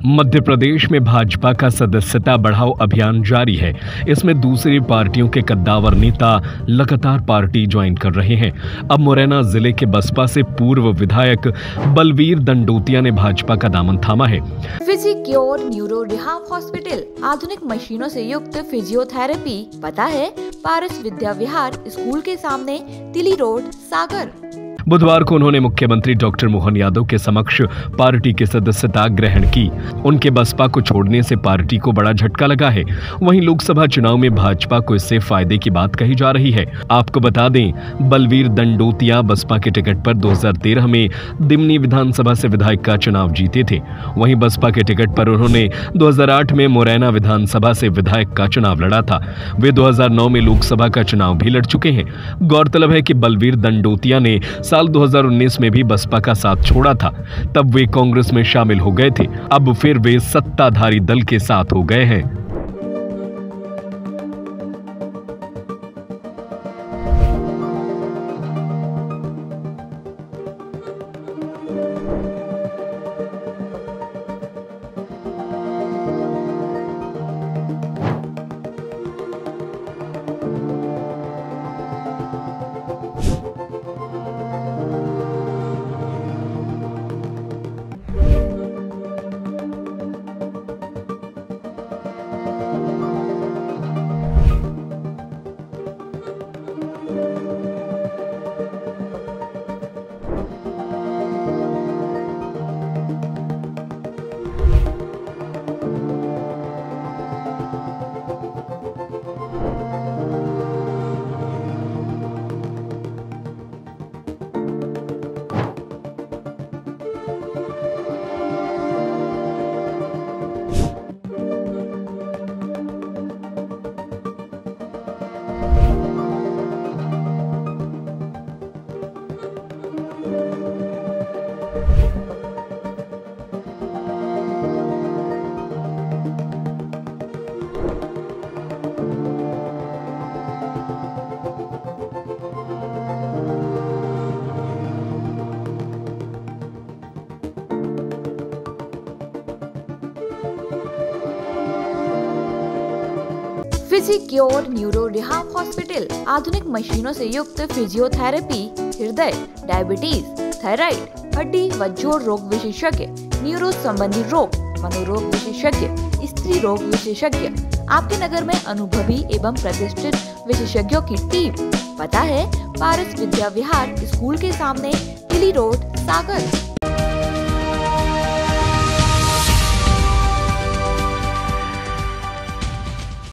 मध्य प्रदेश में भाजपा का सदस्यता बढ़ाओ अभियान जारी है। इसमें दूसरी पार्टियों के कद्दावर नेता लगातार पार्टी ज्वाइन कर रहे हैं। अब मुरैना जिले के बसपा से पूर्व विधायक बलवीर दंडोतिया ने भाजपा का दामन थामा है। फिजिक्योर न्यूरो रिहाब हॉस्पिटल, आधुनिक मशीनों से युक्त फिजियोथेरेपी। पता है पारस विद्या विहार स्कूल के सामने, तिली रोड, सागर। बुधवार को उन्होंने मुख्यमंत्री डॉक्टर मोहन यादव के समक्ष पार्टी की सदस्यता ग्रहण की। उनके बसपा को छोड़ने से पार्टी को बड़ा झटका लगा है। वहीं लोकसभा चुनाव में भाजपा को इससे फायदे की बात कही जा रही है। आपको बता दें, बलवीर दंडोतिया बसपा के टिकट पर 2013 में दिमनी विधानसभा से विधायक का चुनाव जीते थे। वहीं बसपा के टिकट पर उन्होंने 2008 में मुरैना विधानसभा से विधायक का चुनाव लड़ा था। वे 2009 में लोकसभा का चुनाव भी लड़ चुके हैं। गौरतलब है कि बलवीर दंडोतिया ने साल 2019 में भी बसपा का साथ छोड़ा था। तब वे कांग्रेस में शामिल हो गए थे। अब फिर वे सत्ताधारी दल के साथ हो गए हैं। फिजिक्योर न्यूरो रिहाब हॉस्पिटल, आधुनिक मशीनों से युक्त फिजियोथेरेपी, हृदय, डायबिटीज, थायराइड, हड्डी व जोड़ रोग विशेषज्ञ, न्यूरो संबंधी रोग, मनोरोग विशेषज्ञ, स्त्री रोग विशेषज्ञ। आपके नगर में अनुभवी एवं प्रतिष्ठित विशेषज्ञों की टीम। पता है पारस विद्या विहार स्कूल के सामने, तिली रोड, सागर।